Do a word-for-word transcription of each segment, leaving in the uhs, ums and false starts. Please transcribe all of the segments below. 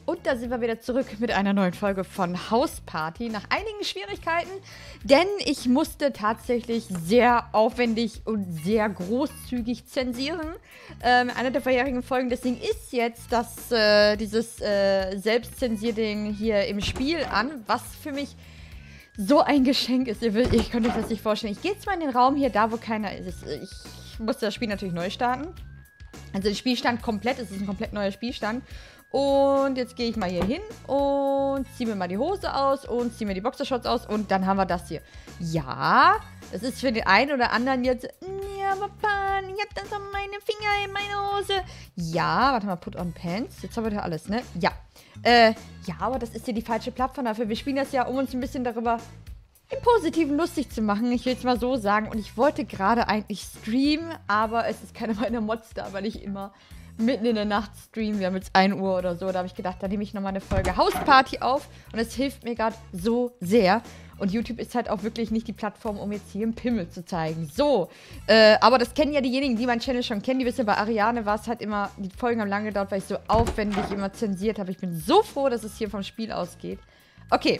Und da sind wir wieder zurück mit einer neuen Folge von House Party. Nach einigen Schwierigkeiten, denn ich musste tatsächlich sehr aufwendig und sehr großzügig zensieren. Ähm, eine der vorherigen Folgen, deswegen ist jetzt das, äh, dieses äh, Selbstzensierding hier im Spiel an, was für mich so ein Geschenk ist. Ihr, ich könnt euch das nicht vorstellen. Ich gehe jetzt mal in den Raum hier, da wo keiner ist. Ich musste das Spiel natürlich neu starten. Also der Spielstand komplett, es ist ein komplett neuer Spielstand. Und jetzt gehe ich mal hier hin und ziehe mir mal die Hose aus und ziehe mir die Boxershorts aus und dann haben wir das hier. Ja, das ist für den einen oder anderen jetzt, ja, Papa, ich hab das an meine Finger in meine Hose. Ja, warte mal, put on pants. Jetzt haben wir da alles, ne? Ja. Äh, ja, aber das ist ja die falsche Plattform dafür. Wir spielen das ja, um uns ein bisschen darüber im Positiven lustig zu machen. Ich will es mal so sagen. Und ich wollte gerade eigentlich streamen, aber es ist keine meiner Mods da, weil ich immer mitten in der Nacht streamen. Wir haben jetzt ein Uhr oder so. Da habe ich gedacht, da nehme ich nochmal eine Folge House Party auf. Und es hilft mir gerade so sehr. Und YouTube ist halt auch wirklich nicht die Plattform, um jetzt hier einen Pimmel zu zeigen. So, äh, aber das kennen ja diejenigen, die meinen Channel schon kennen. Die wissen, bei Ariane war es halt immer, die Folgen haben lange gedauert, weil ich so aufwendig immer zensiert habe. Ich bin so froh, dass es hier vom Spiel ausgeht. Okay.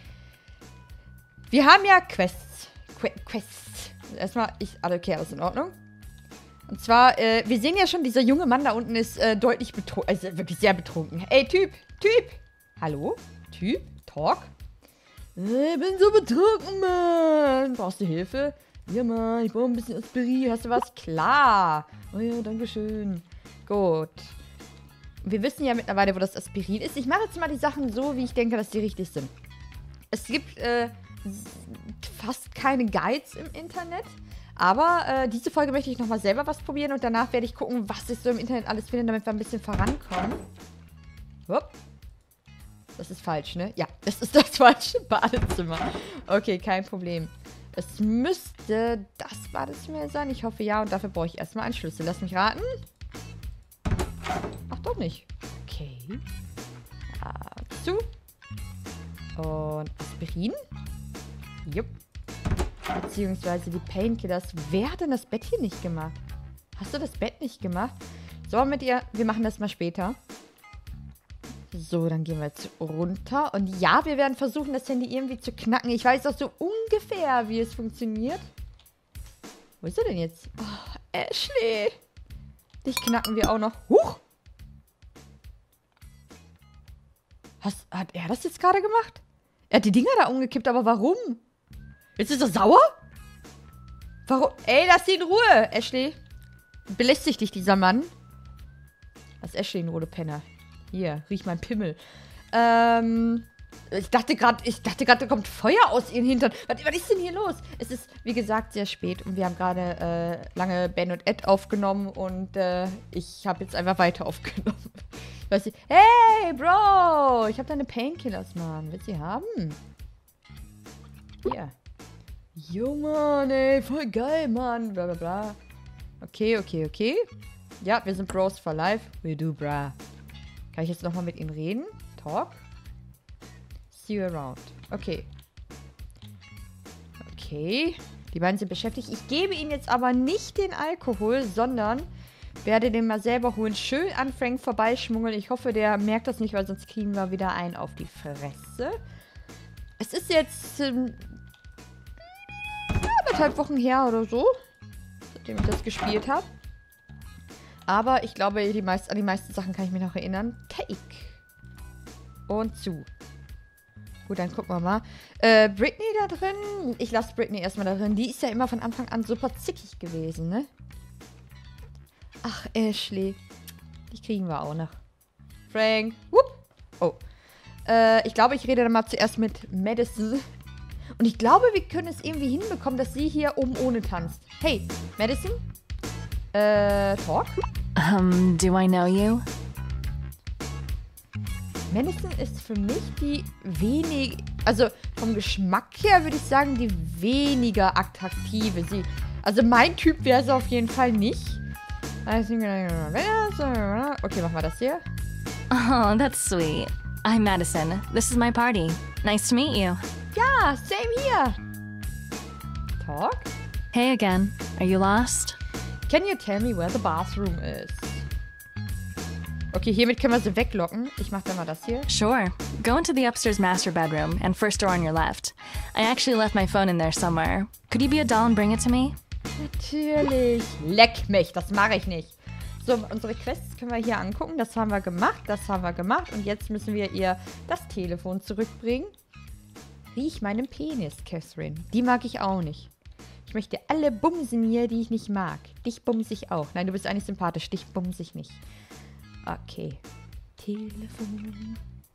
Wir haben ja Quests. Que Quests. Erstmal, ich, okay, alles in Ordnung. Und zwar, äh, wir sehen ja schon, dieser junge Mann da unten ist äh, deutlich betrunken, also wirklich sehr betrunken. Ey, Typ, Typ. Hallo? Typ? Talk? Ich bin so betrunken, Mann. Brauchst du Hilfe? Ja, Mann, ich brauche ein bisschen Aspirin. Hast du was? Klar. Oh ja, danke schön. Gut. Wir wissen ja mittlerweile, wo das Aspirin ist. Ich mache jetzt mal die Sachen so, wie ich denke, dass die richtig sind. Es gibt äh, fast keine Guides im Internet. Aber äh, diese Folge möchte ich nochmal selber was probieren. Und danach werde ich gucken, was ich so im Internet alles finde, damit wir ein bisschen vorankommen. Hup. Das ist falsch, ne? Ja, das ist das falsche Badezimmer. Okay, kein Problem. Es müsste das Badezimmer sein. Ich hoffe ja. Und dafür brauche ich erstmal einen Schlüssel. Lass mich raten. Ach, doch nicht. Okay. Dazu. Und Aspirin. Jupp. Beziehungsweise die Painkillers. Wer hat denn das Bett hier nicht gemacht? Hast du das Bett nicht gemacht? So, mit ihr. Wir machen das mal später. So, dann gehen wir jetzt runter. Und ja, wir werden versuchen, das Handy irgendwie zu knacken. Ich weiß auch so ungefähr, wie es funktioniert. Wo ist er denn jetzt? Oh, Ashley. Dich knacken wir auch noch. Huch. Hast, hat er das jetzt gerade gemacht? Er hat die Dinger da umgekippt, aber warum? Jetzt ist er sauer? Warum? Ey, lass ihn in Ruhe, Ashley. Belästigt dich dieser Mann. Lass Ashley in Ruhe, du Penner. Hier, riech mein Pimmel. Ähm, ich dachte gerade, ich dachte gerade, da kommt Feuer aus ihren Hintern. Was, was ist denn hier los? Es ist, wie gesagt, sehr spät und wir haben gerade äh, lange Ben und Ed aufgenommen und äh, ich habe jetzt einfach weiter aufgenommen. Weißt du, hey, Bro, ich habe deine Painkillers, Mann. Willst du sie haben? Hier. Jo, Mann, ey, voll geil, Mann. Bla, bla, bla. Okay, okay, okay. Ja, wir sind Bros for life. We do, bra. Kann ich jetzt nochmal mit ihnen reden? Talk. See you around. Okay. Okay. Die beiden sind beschäftigt. Ich gebe ihnen jetzt aber nicht den Alkohol, sondern werde den mal selber holen. Schön an Frank vorbeischmuggeln. Ich hoffe, der merkt das nicht, weil sonst kriegen wir wieder einen auf die Fresse. Es ist jetzt ähm, anderthalb Wochen her oder so, seitdem ich das gespielt habe. Aber ich glaube, die meist, an die meisten Sachen kann ich mich noch erinnern. Take. Und zu. Gut, dann gucken wir mal. Äh, Britney da drin. Ich lasse Britney erstmal da drin. Die ist ja immer von Anfang an super zickig gewesen, ne? Ach, Ashley. Die kriegen wir auch noch. Frank. Whoop. Oh. Äh, ich glaube, ich rede dann mal zuerst mit Madison. Und ich glaube, wir können es irgendwie hinbekommen, dass sie hier oben ohne tanzt. Hey, Madison? Äh, Talk? Um, do I know you? Madison ist für mich die wenig, also vom Geschmack her würde ich sagen, die weniger attraktive. Sie, also mein Typ wäre sie auf jeden Fall nicht. Okay, machen wir das hier. Oh, that's sweet. I'm Madison. This is my party. Nice to meet you. Ja, same here. Talk? Hey again. Are you lost? Can you tell me where the bathroom is? Okay, hiermit können wir sie weglocken. Ich mach dann mal das hier. Sure. Go into the upstairs master bedroom and first door on your left. I actually left my phone in there somewhere. Could you be a doll and bring it to me? Natürlich. Leck mich, das mache ich nicht. So, unsere Quests können wir hier angucken. Das haben wir gemacht, das haben wir gemacht. Und jetzt müssen wir ihr das Telefon zurückbringen. Riech meinen Penis, Catherine. Die mag ich auch nicht. Ich möchte alle bumsen hier, die ich nicht mag. Dich bumse ich auch. Nein, du bist eigentlich sympathisch. Dich bumse ich nicht. Okay. Telefon.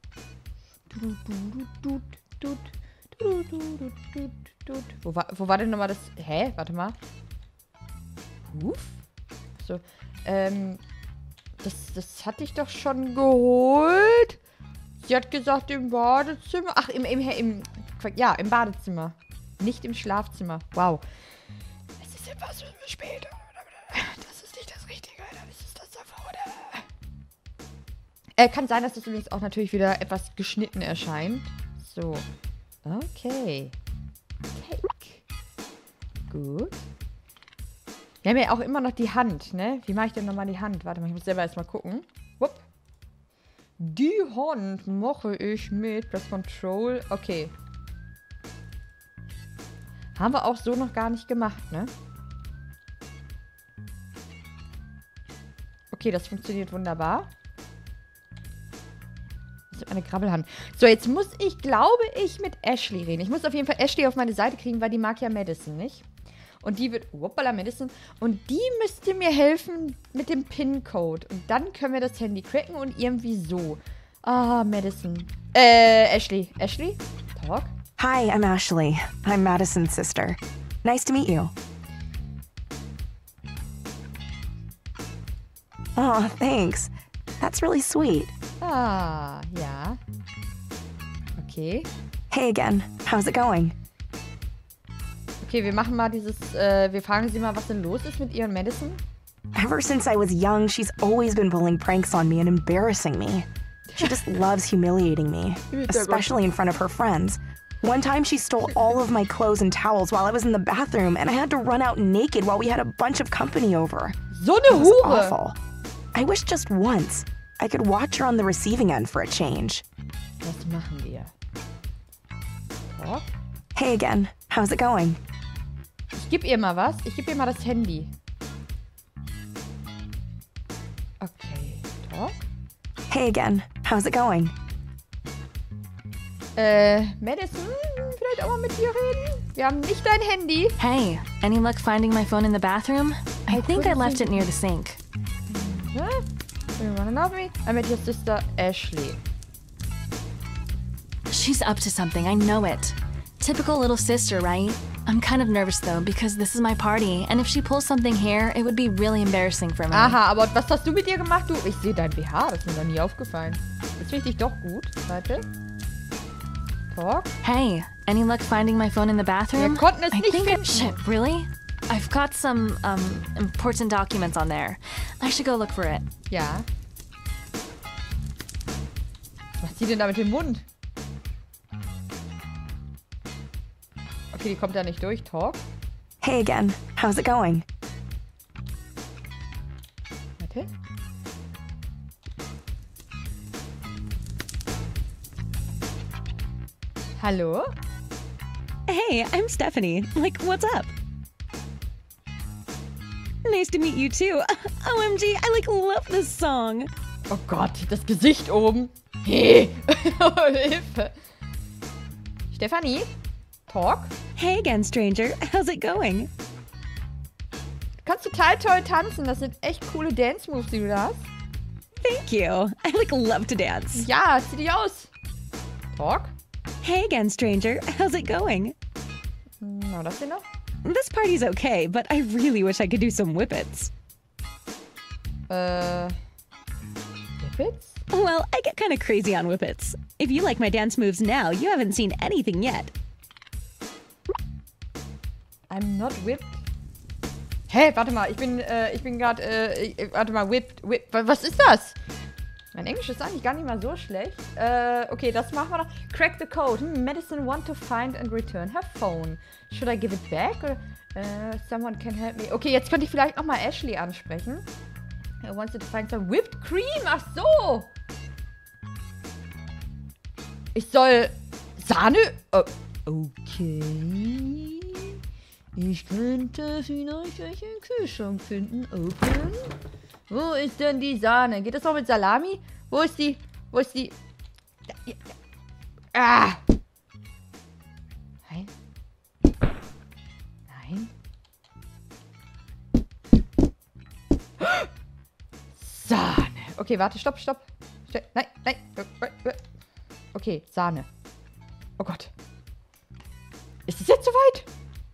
Wo war, wo war denn nochmal das? Hä? Warte mal. Huf? So. Ähm, das, das hatte ich doch schon geholt. Sie hat gesagt, im Badezimmer. Ach, im, im, im, ja, im Badezimmer. Nicht im Schlafzimmer. Wow. Es ist etwas später. Das ist nicht das Richtige. Dann ist es das davor, oder? Äh, kann sein, dass das übrigens auch natürlich wieder etwas geschnitten erscheint. So. Okay. Take. Gut. Wir haben ja auch immer noch die Hand, ne? Wie mache ich denn nochmal die Hand? Warte mal, ich muss selber erstmal gucken. Wupp. Die Hand mache ich mit Press Control. Okay. Haben wir auch so noch gar nicht gemacht, ne? Okay, das funktioniert wunderbar. Das ist eine Krabbelhand. So, jetzt muss ich, glaube ich, mit Ashley reden. Ich muss auf jeden Fall Ashley auf meine Seite kriegen, weil die mag ja Madison, nicht? Und die wird, hoppala, Madison. Und die müsste mir helfen mit dem PIN-Code. Und dann können wir das Handy cracken und irgendwie so. Ah, Madison. Äh, Ashley. Ashley? Talk? Hi, I'm Ashley. I'm Madison's sister. Nice to meet you. Oh, thanks. That's really sweet. Ah, ja. Okay. Hey again. How's it going? Okay, wir machen mal dieses, äh, wir fragen sie mal, was denn los ist mit ihr und Madison. Ever since I was young, she's always been pulling pranks on me and embarrassing me. She just loves humiliating me, especially in front of her friends. One time she stole all of my clothes and towels while I was in the bathroom and I had to run out naked while we had a bunch of company over. So eine It was Hure! awful. I wish just once I could watch her on the receiving end for a change. Was machen wir? Talk? Hey again. How's it going? Ich gebe ihr mal was. Ich gebe ihr mal das Handy. Okay. Talk? Hey again. How's it going? Äh, Madison, vielleicht auch mal mit dir reden? Wir haben nicht dein Handy. Hey, any luck finding my phone in the bathroom? I think I left it near the sink. Huh? You wanna know me? I met your sister, Ashley. She's up to something, I know it. Typical little sister, right? I'm kind of nervous though, because this is my party, and if she pulls something here, it would be really embarrassing for me. Aha, aber was hast du mit ihr gemacht? Du, ich sehe dein B H, das ist mir noch nie aufgefallen. Jetzt finde ich dich doch gut. Warte. Talk. Hey, any luck finding my phone in the bathroom? Wir konnten es I nicht think finden. I, shit, really? I've got some, um, important documents on there. I should go look for it. Ja. Was macht sie denn da mit dem Mund? Okay, die kommt da nicht durch. Talk. Hey again. How's it going? Warte. Hallo? Hey, I'm Stephanie. Like, what's up? Nice to meet you too. O M G, I like love this song. Oh Gott, das Gesicht oben. Hey. Hilfe. Stefanie? Talk? Hey again, stranger. How's it going? Du kannst total toll tanzen. Das sind echt coole Dance-Moves, die du da hast. Thank you. I like love to dance. Ja, zieh dich aus. Talk? Hey again, stranger. How's it going? Na, das hier noch? This party's okay, but I really wish I could do some whippets. Äh. Whippets? Well, I get kind of crazy on whippets. If you like my dance moves now, you haven't seen anything yet. I'm not whipped. Hä, warte mal, ich bin, äh, ich bin gerade, äh, warte mal, whipped, whipped, was ist das? Mein Englisch ist eigentlich gar nicht mal so schlecht. Äh, okay, das machen wir noch. Crack the code. Hm, Madison want to find and return her phone. Should I give it back? Oder, äh, someone can help me. Okay, jetzt könnte ich vielleicht nochmal Ashley ansprechen. I wanted to find some whipped cream. Ach so. Ich soll Sahne... Oh. Okay. Ich könnte vielleicht welche im Kühlschrank finden. Open. Wo ist denn die Sahne? Geht das auch mit Salami? Wo ist die? Wo ist die? Da, ja, ja. Ah! Nein. Nein. Sahne. Okay, warte, stopp, stopp. Nein, nein. Okay, Sahne. Oh Gott. Ist es jetzt soweit?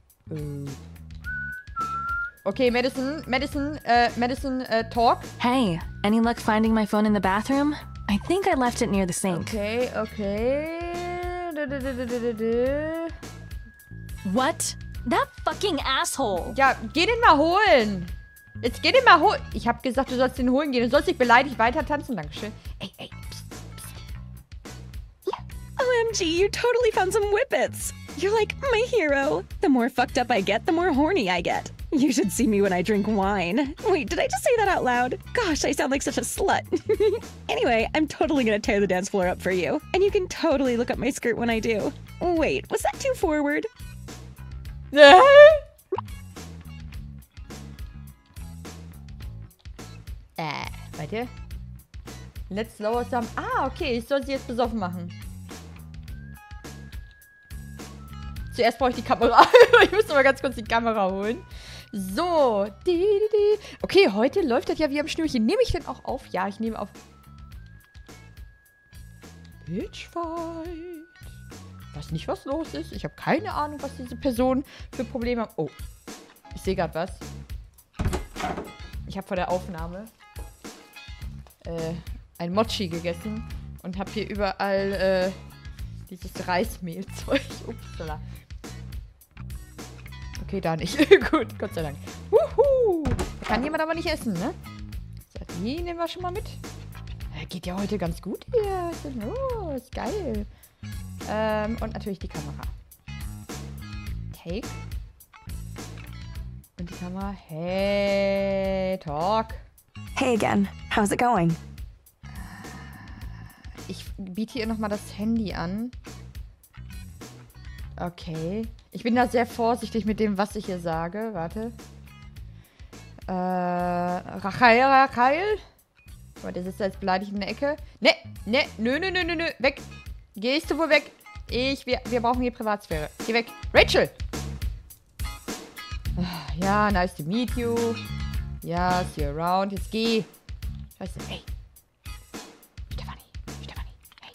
Okay, Madison, Madison, uh, Madison, uh, talk. Hey, any luck finding my phone in the bathroom? I think I left it near the sink. Okay, okay. Du, du, du, du, du, du. What? That fucking asshole! Ja, geh den mal holen. Jetzt geh den mal holen. Ich hab gesagt, du sollst den holen gehen. Du sollst nicht beleidigt weiter tanzen. Dankeschön. Ey, ey, psst, psst. O M G, you totally found some whippets. You're like my hero. The more fucked up I get, the more horny I get. You should see me when I drink wine. Wait, did I just say that out loud? Gosh, I sound like such a slut. Anyway, I'm totally gonna tear the dance floor up for you. And you can totally look up my skirt when I do. Wait, was that too forward? Äh? Äh, warte. Let's lower some... Ah, okay, ich soll sie jetzt besoffen machen. Zuerst brauche ich die Kamera. Ich muss aber ganz kurz die Kamera holen. So. Okay, heute läuft das ja wie am Schnürchen. Nehme ich denn auch auf? Ja, ich nehme auf. Bitchfight. Ich weiß nicht, was los ist. Ich habe keine Ahnung, was diese Person für Probleme hat. Oh. Ich sehe gerade was. Ich habe vor der Aufnahme äh, ein Mochi gegessen und habe hier überall äh, dieses Reismehlzeug. Upsala. Okay, da nicht. Gut, Gott sei Dank. Wuhu! Kann jemand aber nicht essen, ne? So, die nehmen wir schon mal mit. Äh, geht ja heute ganz gut hier. Was ist denn los? Geil. Ähm, und natürlich die Kamera. Take. Und die Kamera. Hey, talk. Hey again. How's it going? Ich biete hier nochmal das Handy an. Okay. Ich bin da sehr vorsichtig mit dem, was ich hier sage. Warte. Äh, Rachael, Rachael. Aber der sitzt da jetzt beleidigt in der Ecke. Ne, ne, nö, nö, nö, nö, nö. Weg. Gehst du wohl weg? Ich, wir, wir brauchen hier Privatsphäre. Geh weg. Rachel! Ja, nice to meet you. Ja, see you around. Jetzt geh. Scheiße, hey. Stefanie, Stefanie, hey.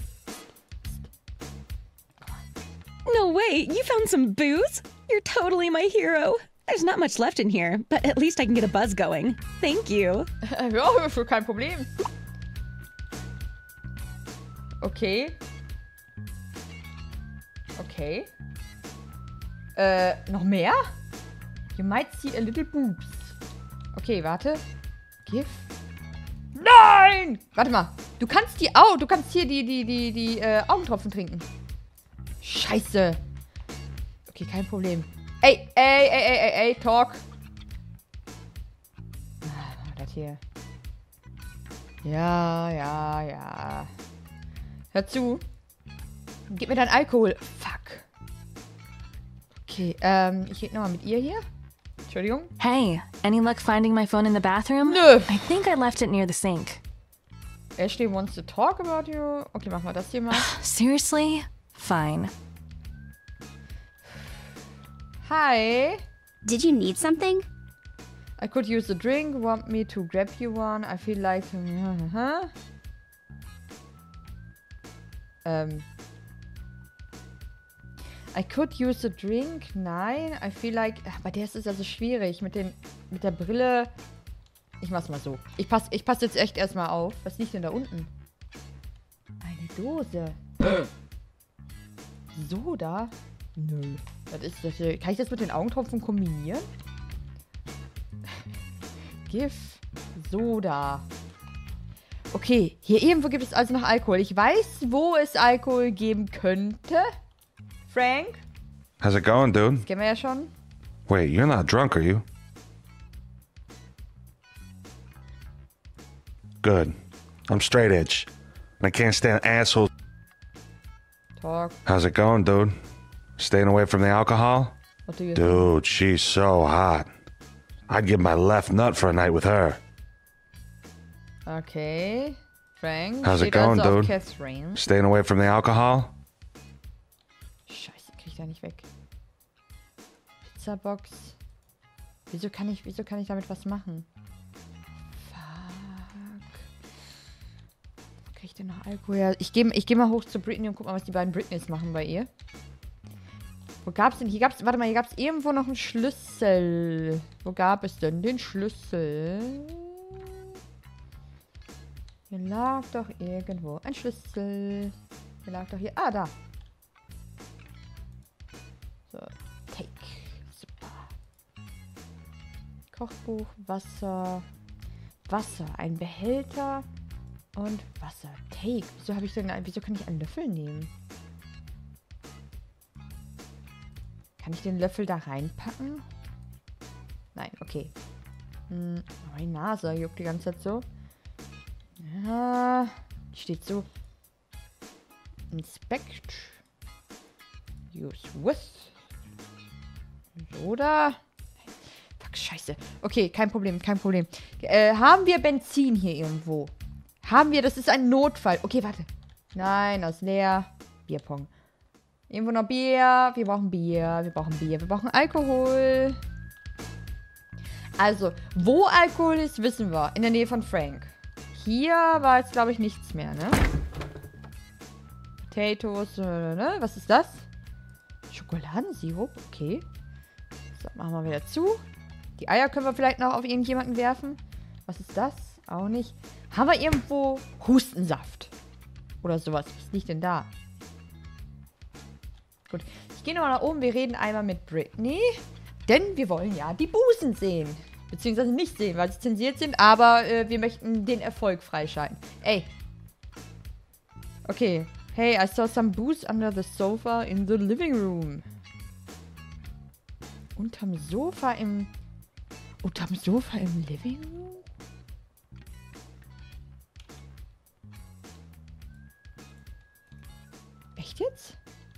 No way, you found some booze? You're totally my hero. There's not much left in here, but at least I can get a buzz going. Thank you. Ja, für kein Problem. Okay. Okay. Äh, noch mehr? You might see a little boobs. Okay, warte. Give. Nein! Warte mal. Du kannst die Au, du kannst hier die, die, die, die, äh, Augentropfen trinken. Scheiße. Okay, kein Problem. Ey, ey, ey, ey, ey, ey, talk. Ah, das hier. Ja, ja, ja. Hör zu. Gib mir dein Alkohol. Fuck. Okay, ähm, ich rede nochmal mit ihr hier. Entschuldigung. Hey, any luck finding my phone in the bathroom? Nö. I think I left it near the sink. Ashley wants to talk about you. Okay, machen wir das hier mal. Seriously? Fine. Hi. Did you need something? I could use a drink. Want me to grab you one? I feel like... Huh? Ähm... I could use a drink. Nein, I feel like... Ach, bei der ist es also schwierig. Mit, den, mit der Brille... Ich mach's mal so. Ich passe ich pass jetzt echt erstmal auf. Was liegt denn da unten? Eine Dose. Soda? Nö. Das ist das hier. Kann ich das mit den Augentropfen kombinieren? Give Soda. Okay, hier irgendwo gibt es also noch Alkohol. Ich weiß, wo es Alkohol geben könnte. Frank? How's it going, dude? Das kennen wir ja schon. Wait, you're not drunk, are you? Good. I'm straight edge. And I can't stand assholes. Talk. How's it going, dude? Staying away from the alcohol? What do you Dude, she's so hot. I'd give my left nut for a night with her. Okay. Frank. How's it steht going, also auf dude? Catherine. Staying away from the alcohol? Scheiße, krieg ich da nicht weg. Pizzabox. Wieso kann ich, wieso kann ich damit was machen? Fuck. Wo krieg ich denn noch Alkohol her? Ich gehe ich geh mal hoch zu Britney und guck mal, was die beiden Britneys machen bei ihr. Wo gab's denn? Hier gab's, warte mal, hier gab's irgendwo noch einen Schlüssel. Wo gab es denn den Schlüssel? Hier lag doch irgendwo ein Schlüssel. Hier lag doch hier. Ah, da. So, take. Super. Kochbuch, Wasser. Wasser, ein Behälter und Wasser. Take. Wieso habe ich denn, wieso kann ich einen Löffel nehmen? Kann ich den Löffel da reinpacken? Nein, okay. Hm, meine Nase juckt die ganze Zeit so. Ja, steht so. Inspect. Use with. Oder? Fuck, scheiße. Okay, kein Problem, kein Problem. Äh, haben wir Benzin hier irgendwo? Haben wir, das ist ein Notfall. Okay, warte. Nein, das ist leer. Bierpong. Irgendwo noch Bier. Wir brauchen Bier. Wir brauchen Bier. Wir brauchen Alkohol. Also, wo Alkohol ist, wissen wir. In der Nähe von Frank. Hier war jetzt, glaube ich, nichts mehr, ne? Potatoes, äh, ne? Was ist das? Schokoladensirup, okay. So, machen wir wieder zu. Die Eier können wir vielleicht noch auf irgendjemanden werfen. Was ist das? Auch nicht. Haben wir irgendwo Hustensaft? Oder sowas. Was liegt denn da? Gut. Ich gehe nochmal nach oben. Wir reden einmal mit Britney. Denn wir wollen ja die Busen sehen. Beziehungsweise nicht sehen, weil sie zensiert sind. Aber äh, wir möchten den Erfolg freischalten. Ey. Okay. Hey, I saw some booze under the sofa in the living room. Unterm Sofa im... Unterm Sofa im Living Room? Echt jetzt?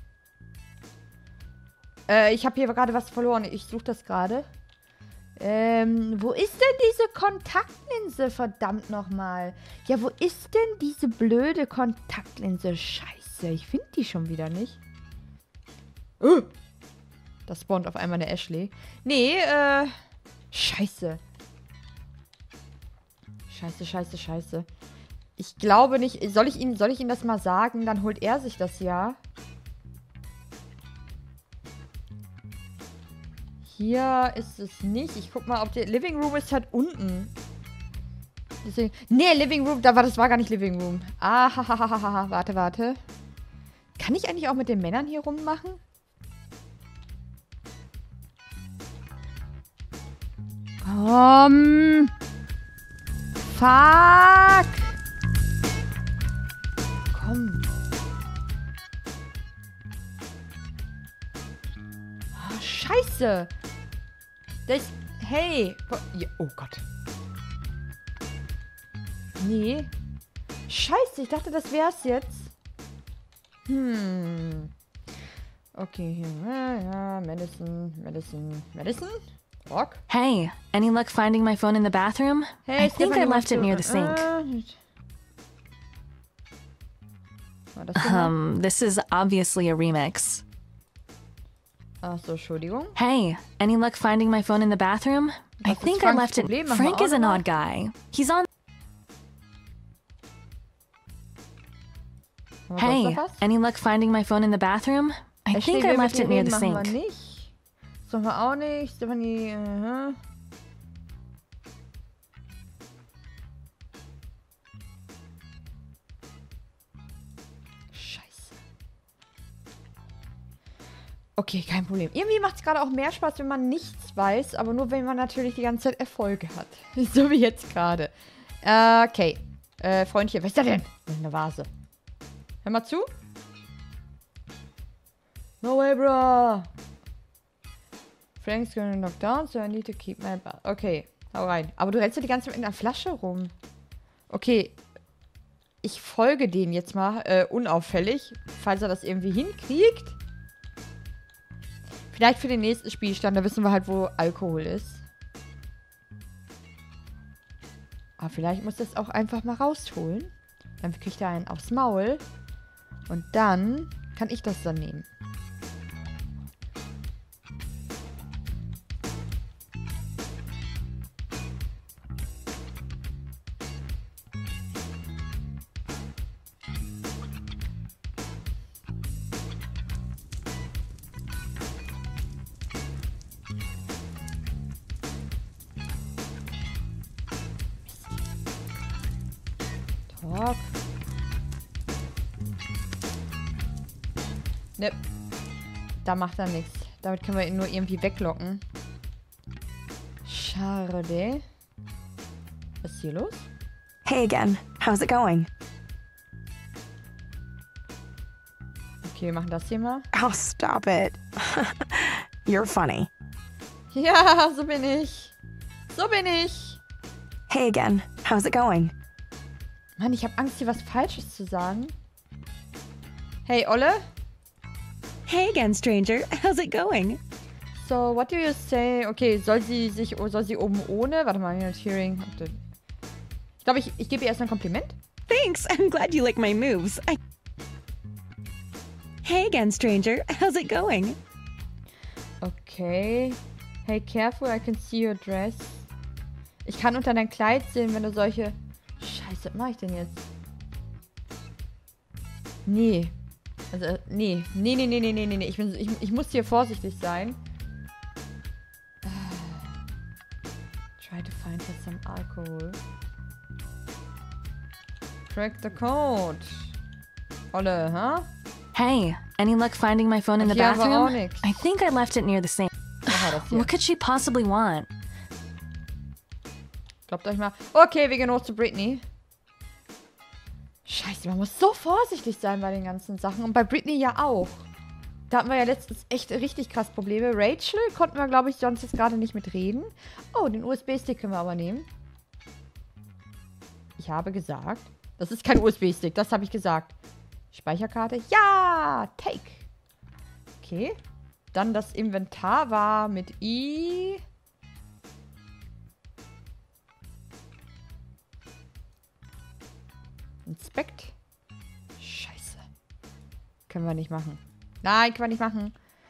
Äh, ich habe hier gerade was verloren. Ich suche das gerade. Ähm, wo ist denn diese Kontaktlinse, verdammt nochmal? Ja, wo ist denn diese blöde Kontaktlinse? Scheiße, ich finde die schon wieder nicht. Uh, da spawnt auf einmal eine Ashley. Nee, äh, scheiße. Scheiße, scheiße, scheiße. Ich glaube nicht, soll ich ihn, soll ich ihm das mal sagen? Dann holt er sich das ja. Hier ist es nicht. Ich guck mal, ob der Living Room ist halt unten. Deswegen, nee, Living Room, da war das war gar nicht Living Room. Ah, ha, ha, ha, ha, warte, warte. Kann ich eigentlich auch mit den Männern hier rummachen? Komm. Fuck. Komm. Oh, scheiße. Das ist... Hey. Oh Gott. Nee. Scheiße, ich dachte, das wär's jetzt. Hm. Okay, hier. Ja, ja, Medicine, Medicine, Medicine? Rock? Hey, any luck finding my phone in the bathroom? Hey, I think I left it near the sink. Um, this is obviously a remix. Ach so, Entschuldigung. Hey, any luck finding my phone in the bathroom? I Was ist think I Franks left it. Problem? Machen wir Frank auch is an noch? odd guy. He's on. Haben wir sonst Hey, noch was? any luck finding my phone in the bathroom? I Ashley, think I wer left mit it dir near the reden, machen sink. wir nicht. Das machen wir auch nicht. Stephanie, aha. Scheiße. Okay, kein Problem. Irgendwie macht es gerade auch mehr Spaß, wenn man nichts weiß, aber nur, wenn man natürlich die ganze Zeit Erfolge hat. So wie jetzt gerade. Äh, okay. Äh, Freundchen, was ist das denn? Das ist eine Vase. Hör mal zu. No way, bro. Frank's gonna knock down, so I need to keep my ball. Okay, hau rein. Aber du rennst ja die ganze Zeit mit einer Flasche rum. Okay. Ich folge denen jetzt mal äh, unauffällig, falls er das irgendwie hinkriegt. Vielleicht für den nächsten Spielstand, da wissen wir halt, wo Alkohol ist. Aber vielleicht muss das auch einfach mal rausholen. Dann kriegt er einen aufs Maul. Und dann kann ich das dann nehmen. Talk. Ne. Da macht er nichts. Damit können wir ihn nur irgendwie weglocken. Schade. Was ist hier los? Hey again. How's it going? Okay, wir machen das hier mal. Oh, stop it. You're funny. Ja, so bin ich. So bin ich. Hey again. How's it going? Mann, ich habe Angst, hier was Falsches zu sagen. Hey, Olle? Hey again, stranger. How's it going? So, what do you say? Okay, soll sie sich, soll sie oben ohne? Warte mal, hearing. Ich glaube, ich, ich gebe ihr erst ein Kompliment. Thanks. I'm glad you like my moves. I... Hey again, stranger. How's it going? Okay. Hey, careful, I can see your dress. Ich kann unter dein Kleid sehen, wenn du solche... Scheiße, was mache ich denn jetzt? Nee. Also, nee. Nee, nee, nee, nee, nee, nee. Ich, bin, ich, ich muss hier vorsichtig sein. Try to find her some alcohol. Crack the code. Olle, huh? Hey, any luck finding my phone in the Hier haben wir auch bathroom? nix. I think I left it near the sink. Aha, das hier. What could she possibly want? Glaubt euch mal. Okay, wir gehen hoch zu Britney. Scheiße, man muss so vorsichtig sein bei den ganzen Sachen. Und bei Britney ja auch. Da hatten wir ja letztens echt richtig krass Probleme. Rachel konnten wir, glaube ich, sonst jetzt gerade nicht mitreden. Oh, den U S B-Stick können wir aber nehmen. Ich habe gesagt, das ist kein U S B-Stick, das habe ich gesagt. Speicherkarte, ja, take. Okay, dann das Inventar war mit I. Inspect. Scheiße. Können wir nicht machen. Nein, können wir nicht machen.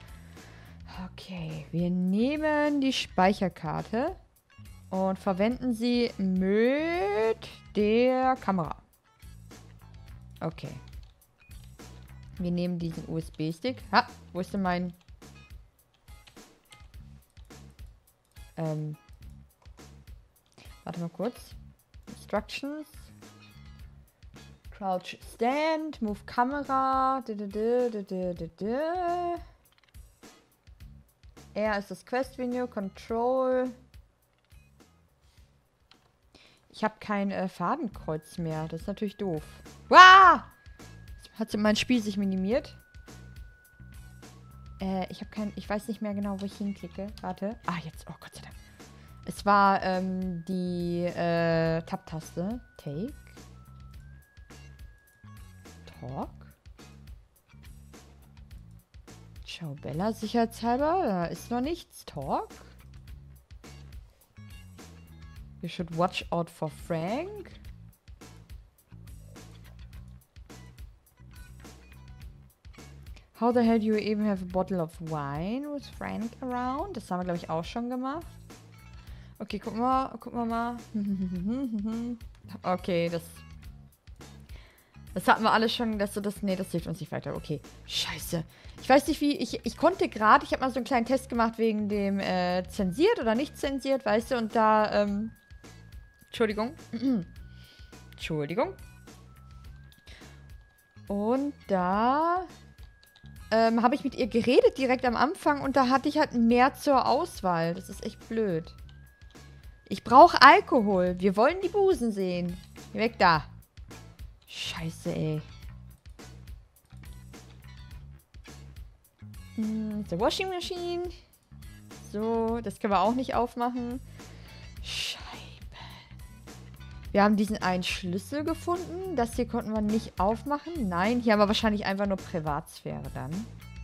Okay, wir nehmen die Speicherkarte und verwenden sie mit der Kamera. Okay. Wir nehmen diesen U S B-Stick. Ha, wo ist denn mein... Ähm... Warte mal kurz. Instructions. Crouch Stand, Move Kamera. R ist das Quest-Venue, Control. Ich habe kein äh, Fadenkreuz mehr. Das ist natürlich doof. Wow! Hat mein Spiel sich minimiert? Äh, ich habe kein... Ich weiß nicht mehr genau, wo ich hinklicke. Warte. Ah, jetzt. Oh, Gott sei Dank. Es war ähm, die äh, Tab-Taste. Take. Talk. Ciao Bella, sicherheitshalber. Da ist noch nichts. Talk. You should watch out for Frank. How the hell do you even have a bottle of wine with Frank around? Das haben wir, glaube ich, auch schon gemacht. Okay, gucken wir, gucken wir mal. Okay, das... Das hatten wir alle schon, dass du das... Nee, das hilft uns nicht weiter. Okay. Scheiße. Ich weiß nicht, wie... Ich, ich konnte gerade... Ich habe mal so einen kleinen Test gemacht wegen dem äh, zensiert oder nicht zensiert, weißt du? Und da... Ähm, Entschuldigung. Entschuldigung. Und da... Ähm, habe ich mit ihr geredet direkt am Anfang und da hatte ich halt mehr zur Auswahl. Das ist echt blöd. Ich brauche Alkohol. Wir wollen die Busen sehen. Geh weg da. Scheiße, ey. Hm, the Washing Machine. So, das können wir auch nicht aufmachen. Scheibe. Wir haben diesen einen Schlüssel gefunden. Das hier konnten wir nicht aufmachen. Nein, hier haben wir wahrscheinlich einfach nur Privatsphäre dann.